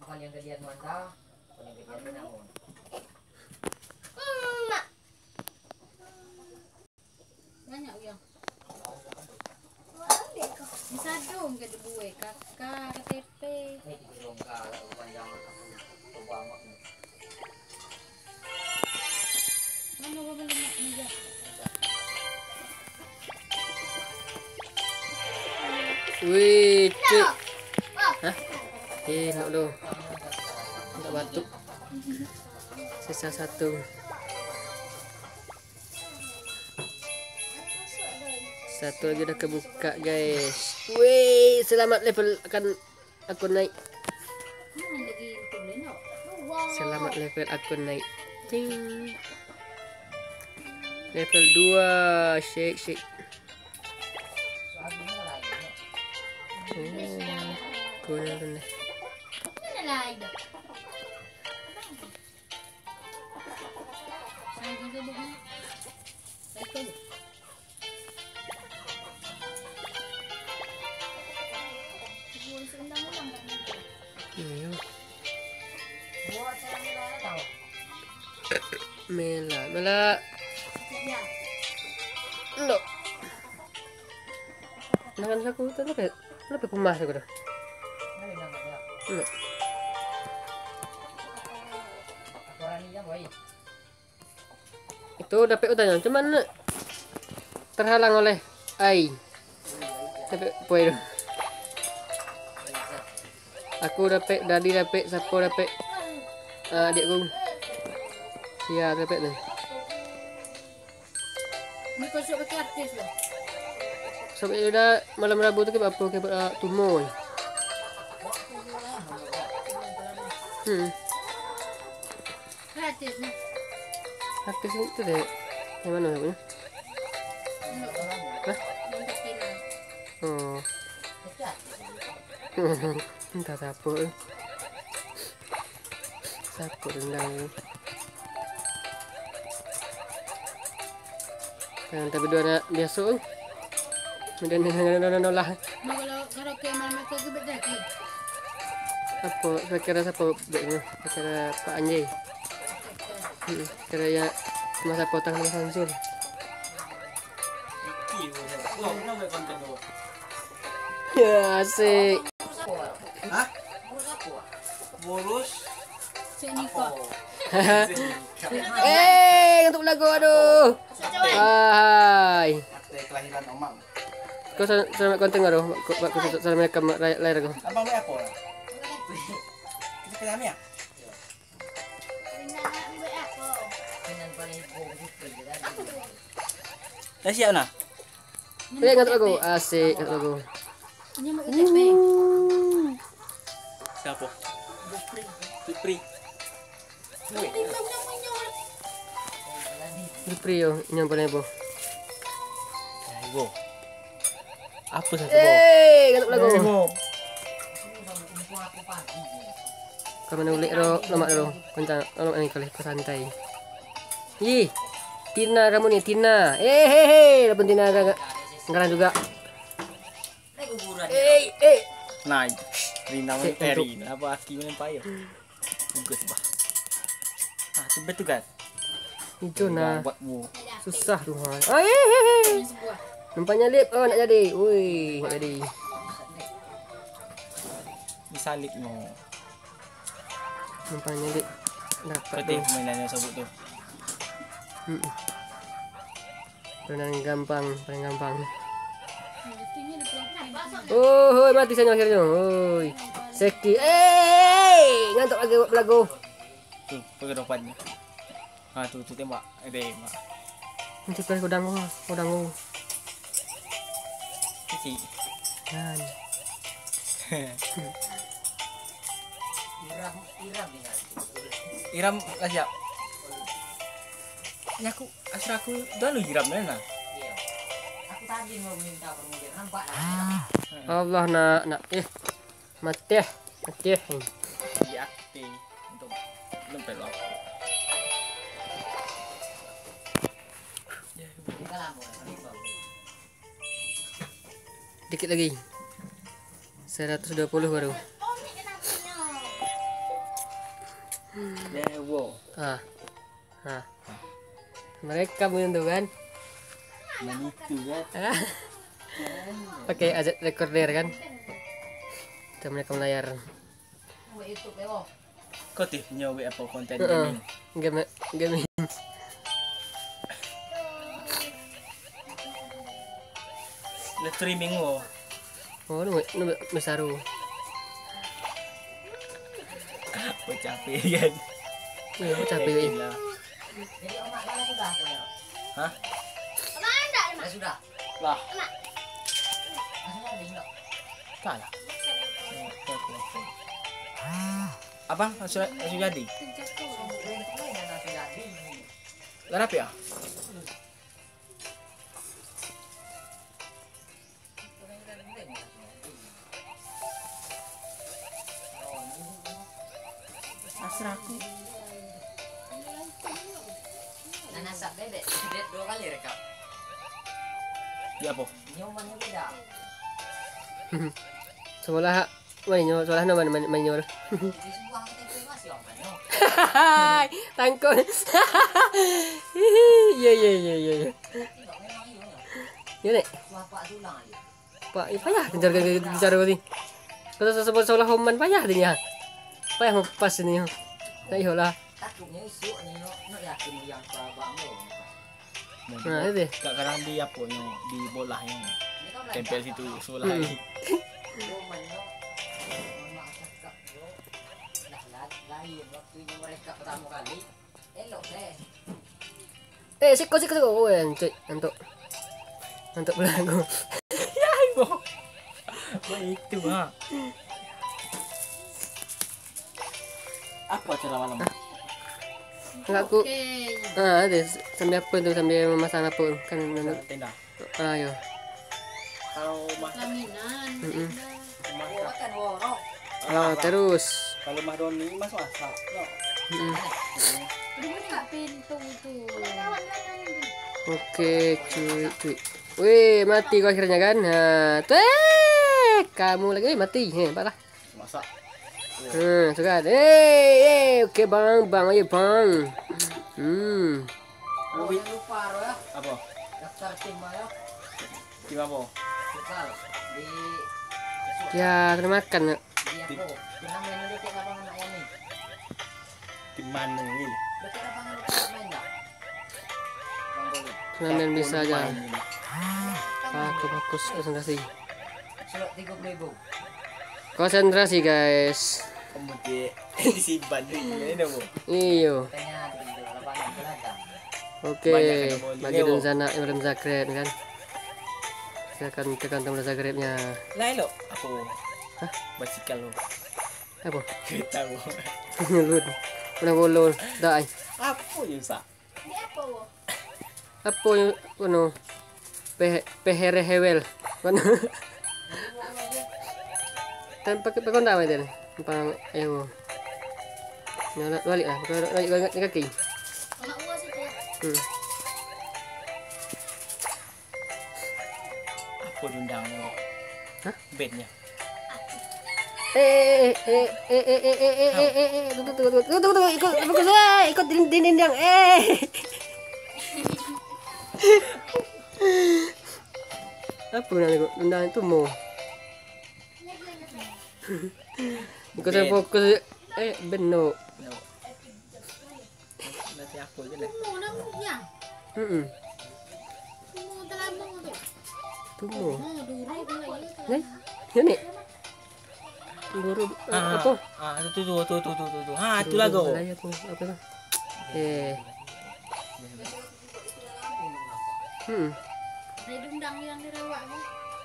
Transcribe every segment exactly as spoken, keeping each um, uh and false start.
Makan yang gedian mantap, yang gedian namun. Banyak ya. Bisa dong ke buwe kakak K T P. Ini di rongga panjang aku banget. Mana gua beli meja. Wih, cek. Hah? Eh, nak lo. Nak batuk. Sisa satu. Satu lagi udah kebuka, guys. Wih, selamat level akan aku naik. Selamat level aku naik. Ting. Level dua. Shake, shake. Oh, guna guna. Mela, mela. Lo. Nangan aku tu lebih lebih pemas aku dah. Lo. Itu dapat utanya, cuman terhalang oleh ai. Dapat poin. Aku dapat dadi dapat siapa dapat uh, adikku. Sia dapat ni. Ni kau suka pakai artis lah. Sampai dah malam Rabu tu ke apa ke uh, tumor. Hmm. Artis ni. Artis itu deh. Yang mana namanya? Hah? Oh. Entah siapa. Siapa rendang. Kan tapi dua anak biasa. Kemudian dengan nolah. Kalau kalau ke mana ke gebet lagi. Apa kira siapa beknya? Kira Pak Anjay. Hmm, kira ya masa potong sama Samsul. Ya asik. Hah? Boros? Sini kok. Eh, untuk lagu aduh. Hai. Akte kelahiran Omang. Kau selamat konten aduh. Kau kau selamat rekam layar aku. Abang mau apa? Kita kena ya? Dah siap nak? Eh, ngantuk aku. Asik ngantuk aku. Ini mau K T P. Siapa? Supri. Supri yo, yang paling apa? Ibu. Apa satu? Eh, ngantuk lagu. Ibu. Kau mana boleh ro, lemak ro. Kencang, lemak ni kali, kau santai. Ih, Tina kamu ni, Tina. Eh, he he, dapat Tina sekarang juga. Eh, eh. Nah, Rina Eh, Teri, apa aki mana payah? Bagus bah. Ah, tu betul kan? Hijau nah. Buatmu. Susah tu ha. Ah, eh, eh, eh. Nampaknya lip, oh nak jadi. Woi, nak jadi. Ni salib no. Nampaknya lip. Dapat Berarti tu. mainannya sabut tu. Hmm. Paling gampang, paling gampang. Oh, hoi, mati saya akhirnya. Hoi. Seki. Eh, ngantuk lagi buat lagu. Tu, pergi depannya. Ah, tu tu tembak. Eh, tembak. Nanti kau kodang oh, kodang oh. Kecil. Kan. Iram, iram ni. Iram lah siap. Ya aku, asal aku dah lu Iram mana? Iya. Aku tadi mau minta permulaan nampak dah. Allah nak nak eh. Mati. Mati. Di akte untuk lempel aku. Dikit lagi. seratus dua puluh baru. Dewo. Ah. Ah. Mereka menentukan. Manitu kan. Ah. Pakai aja recorder kan. Kita mereka melayar. Mau YouTube ya, Bo. Kau tih nyoba apa konten Heeh. gaming. Game game. Live streaming wo. Oh, nu nu besaru. Kau capek kan. Iya, aku capek ini. Gila. Jadi omak malah sudah tuh ya. Hah? Ya sudah. Lah, Masih ada enggak? tak lah. Abang sudah sudah jadi. Larap ya? Asraku. Nanasak dedek, dedek dua kali rekap. Ya apa? Nyomannya beda. Sekolah mainnya, sekolah no main main mainnya. Di sebuah kita itu masih oman yo. Hai, tangkon. Iya iya iya iya. Tidak memang iyo. Ya nek, Bapak tulang aja. Pak, ya payah kejar kejar kau ni. Kalau sebut sekolah homan payah dia. Payah mau pas ini. Ya iyalah. Takutnya isu nih yo, no yakin yang babang lo. Nah, itu deh. Kak kadang di apa yang di bola yang Ini kan tempel situ sebelah Hmm. ini. Nyoman yo. Mak cakap yo. Dah lain waktu ini mereka pertama kali. Elok deh. Eh, siko siko siko. Oh, yang cuy, untuk untuk belagu. Ya ibu. Apa itu ha? Apa cara malam? Enggak aku. Oke. Ah, ada sambil apa tu sambil memasang apa kan nanti. Tenda. Ayo. Kalau mah Laminan. Mm-mm. mah Oh, kan worok. Ah, terus. kalau mah Doni masuk asal. No. Mm. Udah buka pintu tuh. Oke, cuy, cuy. Wih, mati kau akhirnya kan. Nah, tuh, eh, kamu lagi mati. Hebat lah. Masak. Hmm, suka. Eh, eh, oke bang, bang, ayo bang. Hmm, Oh, jangan lupa Ro, ya. Apa? Daftar tim ya. Tim apa? Bekal di ya kena makan. Ya. di aku. Kita main dulu ke lapangan ayam nih. Tim mana ni? Dekat lapangan kita main enggak? Bang Boli. Kena bisa aja. Main ini. Aku fokus konsentrasi. Slot tiga puluh ribu. Konsentrasi guys. Kamu di disimpan di ini dah bu. Iyo. Katanya di lapangan belakang. Oke, Banyak kena boli. bagi dan sana Ibrahim Zagreb kan. Saya akan tekan tombol Zagrebnya. Lain lo. Apa? Hah? Basikal lo. Apa? Kita bu. Ngelut. Pernah bolol. Dah. Ay. Apa yang sa? Ini apa wo? Apa yung ano? Pe pehere hewel. Ano? Tan pakai pakai ndak mai din. Pang ayo. Nyala balik ah. Pakai balik banget ni kaki. Anak uas itu. Hmm. Apa diundang lo? Hah? Bednya. Eh eh eh eh eh eh eh eh eh eh tunggu tunggu tunggu tunggu tunggu ikut ikut saya ikut din din din yang eh. Apa nak ikut undang itu mau? Ikut saya fokus eh beno. No. Nanti aku je lah. Mau nak ya? Hmm. Mau terlambat tu. Tunggu. Mau dulu pula ya. Nih, ya nih. Buru Ah, apa? Ah, tu tu tu tu tu tu tu. Ha, tu lah go. Layar tu apa tu? Eh. Hmm. Dari dundang yang dirawat ni.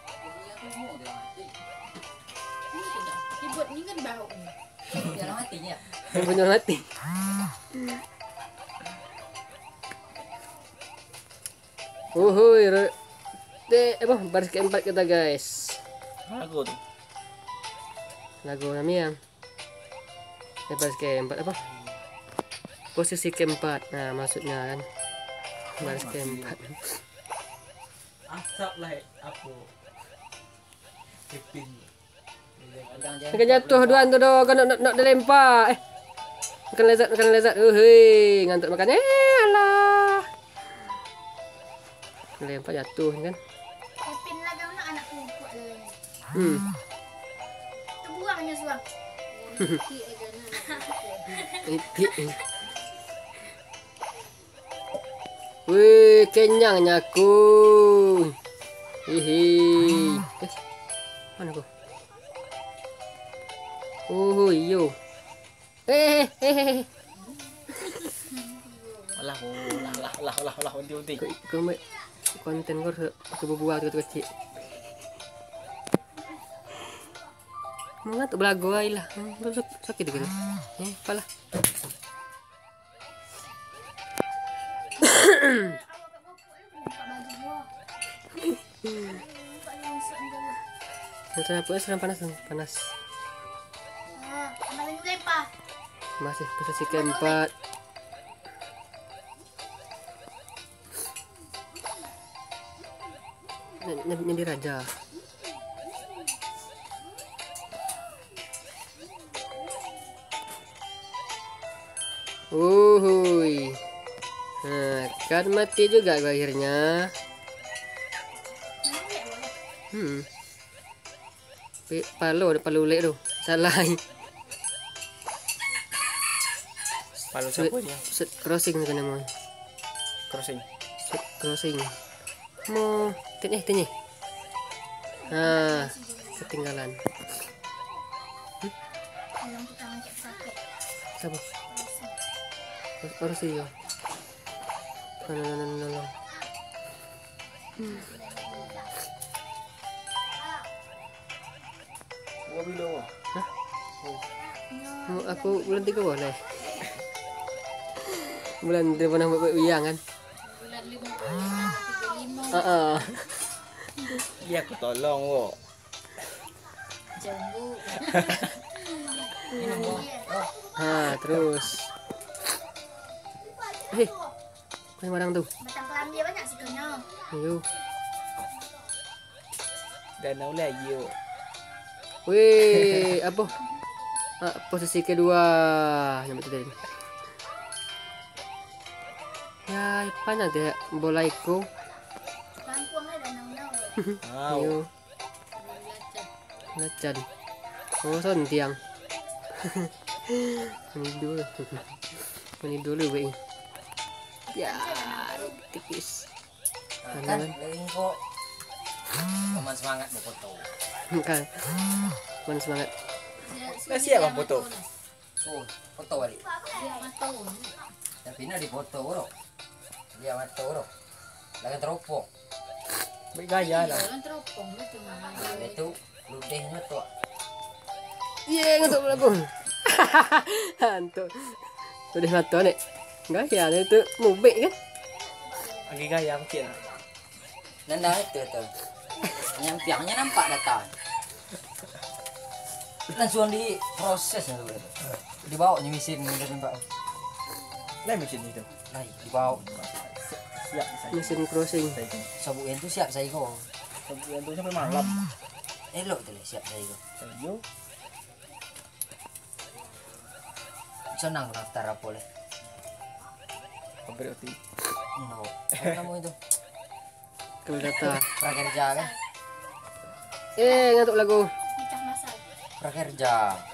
Ini sudah. Dibuat ni kan bau ni. Dia matinya. Yang punya mati. Uhuy, re- de apa baris keempat kita guys. Aku tu. Lagu namanya. Ini baris keempat apa? Posisi keempat. Nah, maksudnya kan baris keempat. Asap lah aku. Kepin. Jangan Kan jatuh dua tu dah kan nak nak dilempar. Eh. Makan lezat, makan lezat. Uh, hei, ngantuk makannya. Eh, alah. Lempar jatuh kan. Kepin lah kamu nak anak kuat lah. Hmm. Terbuangnya suang. Itik. Wih, kenyangnya aku. Hihi. Eh, mana aku? Oh, iyo. Eh, eh, eh. Alah, alah, alah, alah, alah, alah, unti-unti. Kau mai konten kau kebubuah tu kecil. Mangat belago ai lah. Sakit gitu. Eh, apalah. Kenapa serang panas panas. Ah, kemarin juga apa? Masih posisi keempat. Nyandi raja. Uhuy. Nah, kan mati juga gua akhirnya. Hmm. Pe palo, ada palo lek tu. Salah. Palu siapa dia? Set crossing tu nama. Crossing. Set crossing. Mau tanya tanya. Ah, ketinggalan. Yang kita ngecek sakit. Siapa? Harus iya. Nah, nah, nah, nah, nah. Gua bilang. Hah? Oh, aku bulan tiga boleh. Bulan dia pernah buat uyang kan? Bulan lima puluh lima. Ah, ah. Iya, aku tolong, wo. Jambu. Ha, terus. Eh, main barang tu. Batang pelam dia banyak sukanya. Ayo. Danau lagi, yo. Wih, apa? Ah, posisi kedua. Yang betul tadi. Ya, panjang dia bola itu. Kampung lah danau-danau. Wow. Ayo, lacan. Oh, son tiang. Ini dulu. Ini dulu, weh. Ya, tipis. Kan lagi kok. Teman semangat mau foto. Kan. Mana semangat. Dah siap bang foto. Oh, foto balik. Dia matau. Tapi nak di foto bro. Dia mata bro. Lagi teropong. Baik gaya lah. Orang teropong lu tu mana. Itu ludehnya tuh. Iya, ngantuk lagu. Ngantuk. Sudah ngantuk nih. Enggak ya, itu mubek kan? Lagi gaya kecil. Nanda itu tuh. Nyampiangnya nampak datang. Langsung di proses ya tuh. Dibawa nyemisin dari mbak. Lah mesin itu. Nah, dibawa. Siap saya. Mesin crossing. Sabuk yang tu siap saya kok. Yang tu sampai malam. Elok tu lah siap saya kok. Yo. Senang daftar apa boleh. Berarti. No. Kamu itu Kalau data. prakerja kan? Eh, ngantuk lagu. Pecah masal. Prakerja.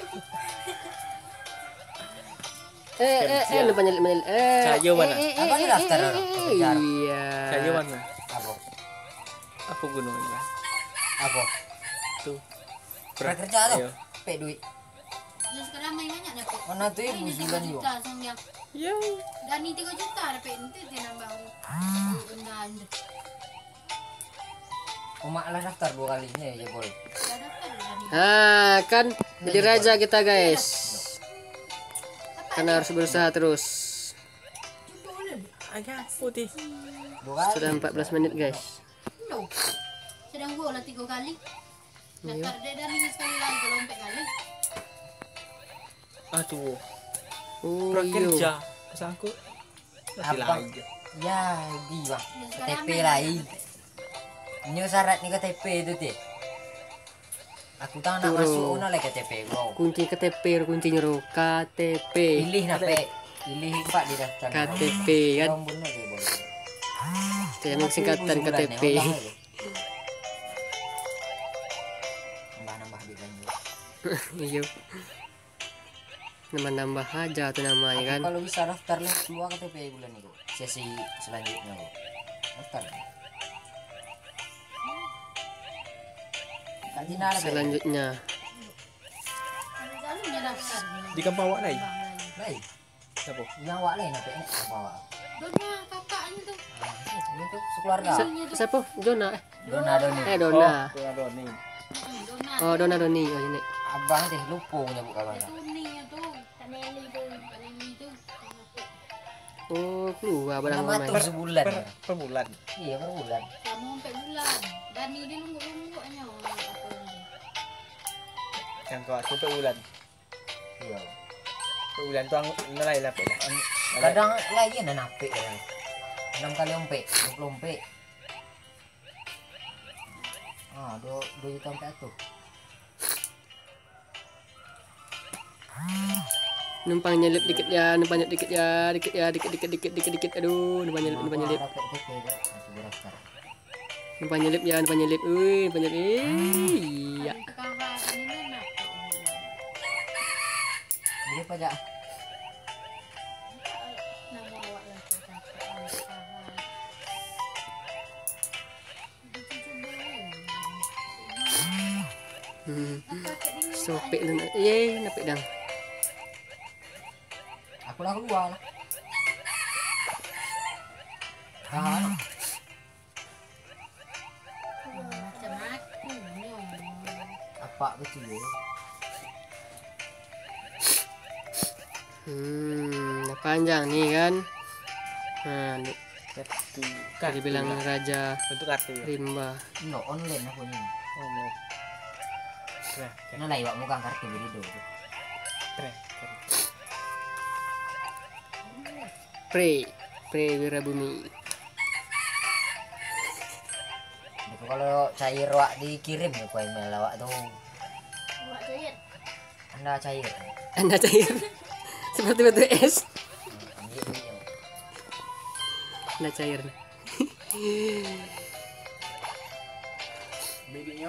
Eh, eh, eh, lupa nyelip nyelip. Eh. Saya mana? Eh, eh, Apa ni eh, daftar eh, orang? eh, Pekerja. Iya. Saya mana? Apa? Apa gunanya? Apa? Tuh. Prakerja tu. Iya. Pek duit. Dia sekarang main banyak dapat. Mana tu ibu bulan tiga yo. juta sama dia. Ya. Dan ni tiga juta dapat nanti dia nambah. Benda anda. Umak lah daftar dua kalinya ya boleh. Dah dapat dah ni. Ah, kan jadi raja kita, guys. Karena harus berusaha terus. Agak putih. Dua kali. Sudah empat belas menit, guys. No. Sedang gua lah tiga kali. Daftar dia dah ni sekali lagi kalau empat kali. Aduh. Oh, iyo. Prakerja. Kesangkut. Masih Apa? lagi. Ya, di bang. Dia K T sekarang P main lain. dapat. Ini syarat ni K T P itu ti. Aku tak nak Turo. masuk una lagi K T P bro. Kunci K T P, ro, kuncinya ro. K T P. Pilih nak pe. Pilih Pak di daftar. K T P kan. Orang bener dia boleh. Saya ambil singkatan K T P. Nambah-nambah di lanjut. Iya. Nambah-nambah aja tuh namanya kan. Kalau bisa daftar lah keluar K T P bulan ini kok. Sesi selanjutnya kok. Daftar. Kak Tina ada Selanjutnya. Jalurnya daftar. Di kampung awak lain. Baik. Siapa? Yang awak lain apa ini bawa. Dona kakaknya tuh. Ini tuh sekeluarga. Sa- siapa? Dona. Eh, Dona Doni. eh Dona. Oh, Doni. Hmm, Dona. Oh, Dona Doni. Oh, ini. Abang teh lupa nyebut kawan. Itu nih tuh. Kaneli tuh. Kaneli tuh. Oh, keluar barang Nama ramai. tuh sebulan. Per, ya? per bulan. Iya per bulan. Kamu sampai bulan. Dani dia lungguk-lungguknya. Apa ini? Yang kau aku per bulan. Iya. Per bulan tu ang nilai lah pe. Kadang lagi ada nape ya. enam kali ompe, dua puluh ompe. Ah, dua dua juta ompe tuh. Numpang nyelip dikit ya, numpang nyelip dikit ya, dikit ya, dikit dikit dikit dikit dikit. Aduh, numpang nyelip, numpang nyelip. Dapat T P ya, masih daftar. Numpang nyelip ya, numpang nyelip. Wih, numpang nyelip. Eh, iya. Kakak ini nak. Dia pajak. Nama awak lah tu kakak. Hmm. Sopek lu nak. Ye, napik dang. Aku lah keluar lah. Ah, Macam aku ni. apa betul ya? Hmm, dah panjang nih kan. Nah, ni- Kartu. tadi bilang Raja Untuk kartu ya. Rimba. No online aku ni. Oh, no. Nah, Kena lah iwak muka kartu berido. keren. Pre, Pre Wirabumi. Itu kalau cair wak dikirim ya ku email awak tu. Awak jahit. Anda cair. Anda cair. Seperti batu es. Ambil ni. Anda cair. Bidinya.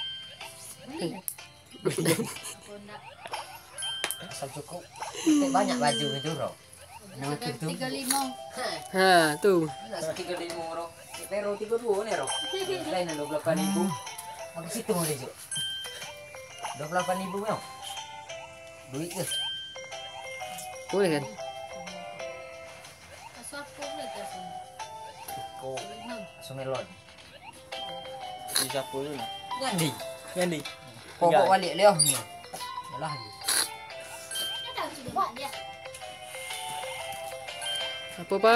Aku nak. Asal cukup. Tapi banyak baju itu bro. Nama tu tu. Tiga lima. Ha, tuh. Nak tiga ribu bro. Pero tiga dua ni bro. Lain dua puluh delapan ribu. Aku situ mau dia. Dua puluh delapan ribu mau. Duit ke? Boleh kan? Asal aku boleh kasih. Kau Lima. sumelon. Di siapa dulu? Nyandi. Yang di. Kau bawa balik Leo ni. Yalah. Ada sudah buat dia. Apa pa?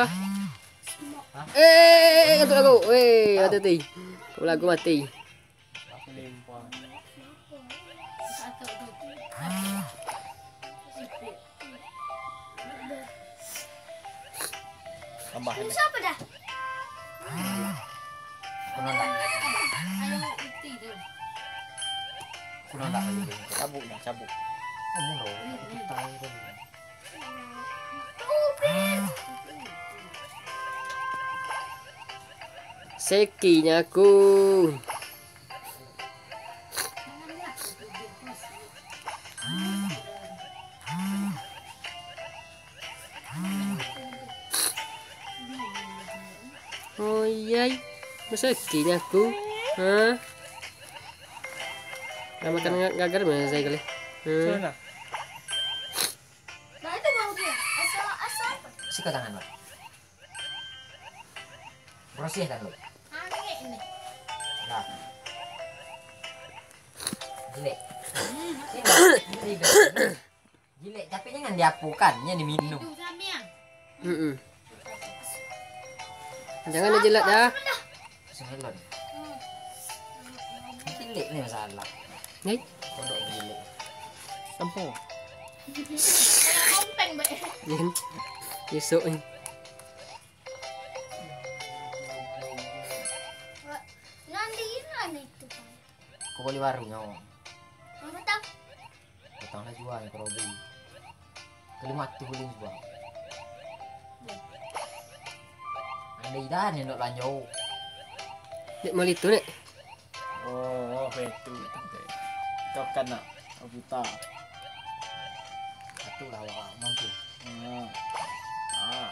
Eh, kantuk aku. Weh, hati-hati. Kalau aku mati. Lempar. Satu tu. Tambahan. Siapa dah? Kau nak? Ayo putih tu. Kau nak? Cabuk dah, cabuk. Kamu bro. Tahu tu. Sekinya aku. Oh iya, masa sekinya aku. Hah? Nah, makan gagal mana saya kali. Hmm. Sana. Nah itu mau dia. Asal asal. Sikat tangan lo. Bersih kan lo. Angin ni. Nah. Gilek. Gilek, tapi jangan diapukan, nya diminum. Itu samia. Mm-mm. Jangan dijilat ya. Sumelon. Gilek ni masalah. Nih, Kodok gilek. Tampung. Kalau kompeng baik. kan. Besok ni. Nanti ini itu. Kau beli baru nyawa. Mama tahu. Potonglah jual yang kerobi. Kelima tuh boleh jual. Anda idan yang nak lanjut. Nek mal itu nek. Oh, itu. Kau kan nak buta. Satu lah awak mampu. Ah. Ah.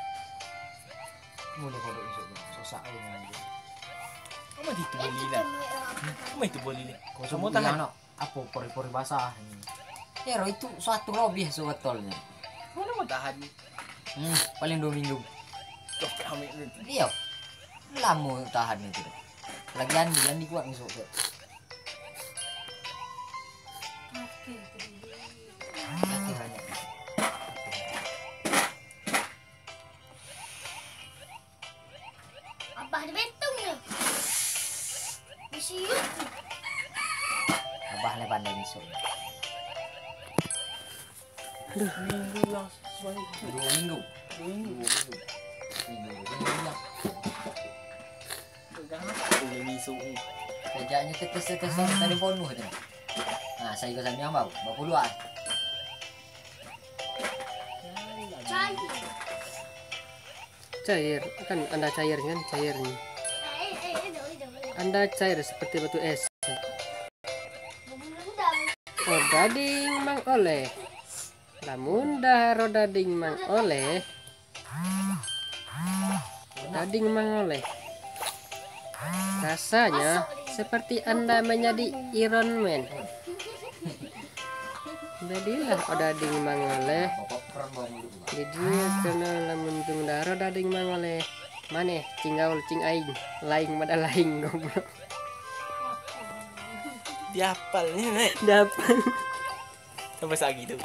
Mula kodok esok bang. Sosak aku dengan dia. Apa itu boleh lah? Apa itu boleh lah? Kau Semua semua tahan. tahan. Apa pori-pori basah ini. Ya roh itu suatu lebih sebetulnya. Mana mau tahan? Hmm, paling dua minggu. Kau ambil ni. Iya. Lama tahan itu. Lagian dia ni kuat besok. Oke. Nanti banyak. Abah ada betungnya. Mesti yuk. Abah le pandai besok. Minggu lah sesuai. Dua minggu. Dua minggu. Dua minggu. Minggu. Minggu lah. Boleh misuk ni. Kerjanya tetes-tetes tadi penuh tu. Nah, saya ikut sambil bau. Bau puluhan. Cai. Cair. Kan Anda cair kan cair nih. Eh eh eh dah dah. Anda cair seperti batu es. Mudah-mudah. Oh, dading mang oleh. Lamun daharo dading mang oleh. Dading mang oleh. Rasanya seperti Anda menjadi Iron Man. Jadilah oh dading mang oleh. Bapak peran bawa mulut juga. Di dunia kena lamun tung daharo dading mang oleh. Maneh cinggaul cing aing, laing pada laing goblok. Dia hafal ni nek. Dapat. Sampai saat gitu.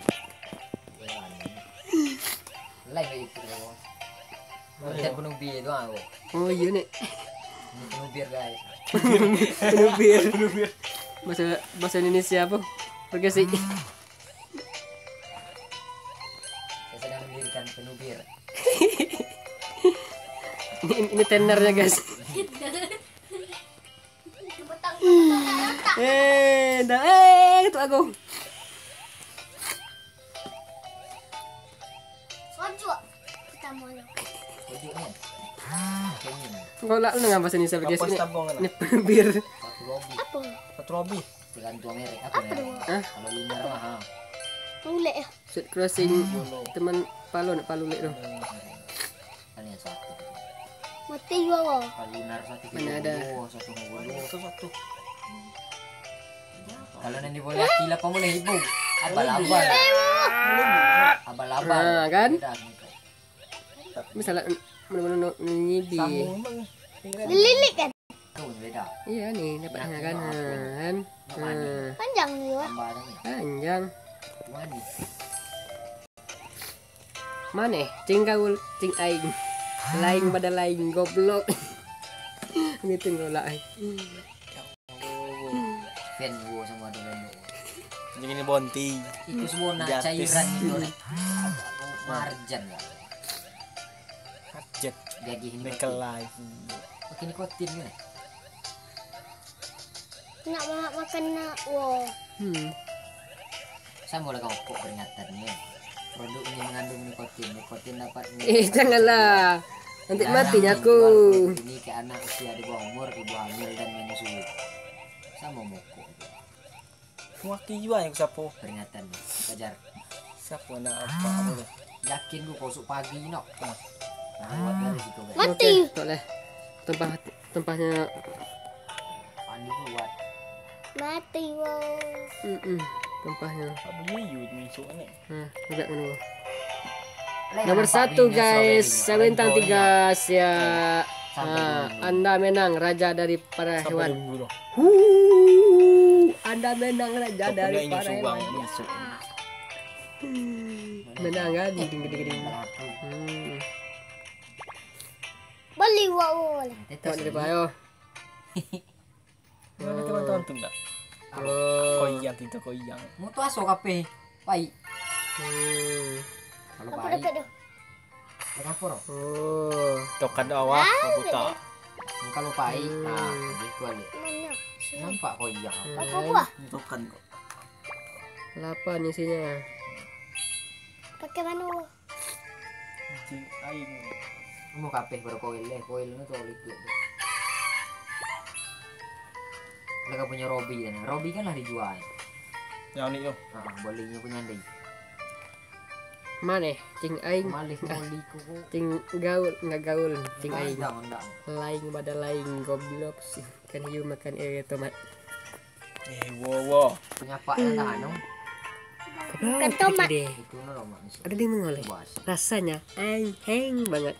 Lain lagi itu. Kita penuh bir tu aku. Oh iya nek. Ini penuh bir guys. Penuh bir, penuh bir. Bahasa bahasa Indonesia apa? Pergasi. Saya sedang mendirikan penuh bir. Ini, ini tenernya guys. Petang petang. Eh, dah eh itu aku. Sojo. Kita mau. Tujuh ni. Kemin. Golak lu nggak bahasa Indonesia Kapas guys. Ini, tabung kan? ini penuh bir. Satu lobby. Apa? Satu lebih. Tergantung merek apa merek. Hah? Kalau lumer mah ha. Mulai ya. Shoot crossing teman palu nak palu lek tu. Kan yang satu. Mati juga. Kalau lunar satu Mana ada? Oh, satu ngulu. Satu satu. Kalau nanti boleh akila kau boleh ibu. Abal-abal. Abal-abal. Nah, kan? Beda gitu. Misalnya mana-mana nyibi. Sambung bang. Dililit kan? Tuh beda. Iya nih dapatnya kan. Nah, kan. Nah, Panjang nih wah. Tambah ada ni. panjang. Mana? Maneh cinggaul cing aing. Laing pada laing goblok. Gitu golak. Fan gua sama ada lendo. Jadi ini bonti. Itu semua nak Gratis. cairan itu. Marjan lah. Jet. Jadi ini Nickel life. Pakai nikotin ni. Nak ma- makan nak wow. Hmm. Saya boleh kau kok peringatan ni. Produk ini mengandung nikotin. Nikotin dapat Eh janganlah. Nanti matinya aku. Ini ke anak usia di bawah umur, ibu hamil dan menyusui. Sama moko. Waki juga yang siapa? Peringatan ni. Kajar. Siapa nak apa apa tu? Yakin gua kosok pagi nok. Nah, buat dari situ guys. Mati. Okey, tak leh. Tempah tempahnya. Pandi buat. Mati wow. Hmm. -mm. Tempahnya. Apa ni you misuk ni? Nah, juga menunggu. Nomor satu guys, saya bintang tiga ya. Nah, Anda menang raja dari para Siapa hewan. dulu? Huh, Anda menang raja Siapa dari yang para misuk bang hewan. misuk? Menang kan? Ding ding ding ding. Hmm. Beli wow. Tengok dari bayo. Mana teman-teman tu tak? Oh. Koyang kita koyang. Mu tu aso kape. Pai. Hmm. Kalau Apa pai. dekat tu? Kenapa roh? Oh. Tokan awak apa tak? Kalau pai, nah, gitu ali. Mana? Nampak kau iya. Apa buah? Tokan kok. delapan isinya. Pakai manu. Cing aing. Mau kabeh baru koil deh, koil itu oli itu. Mereka punya Robi kan, Robi kan lah dijual. Yang ni yo. Ah, bolinya punya ndai. Mana? Cing aing. Malih boli kuku. Cing gaul nggak gaul. Cing aing. Ndang, ndang. Lain pada lain goblok sih. Kan you makan eh tomat. Eh wo wo. Punya Pak yang tahan dong. Goblok tomat. deh. Itu no manusia. Ada limau oleh. Bas. Rasanya anjing banget.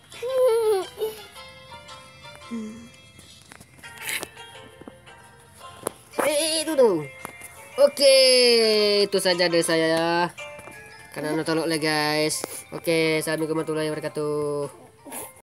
Eh itu tuh. Oke, itu saja dari saya. Karena nonton lah guys. Oke, assalamualaikum warahmatullahi wabarakatuh.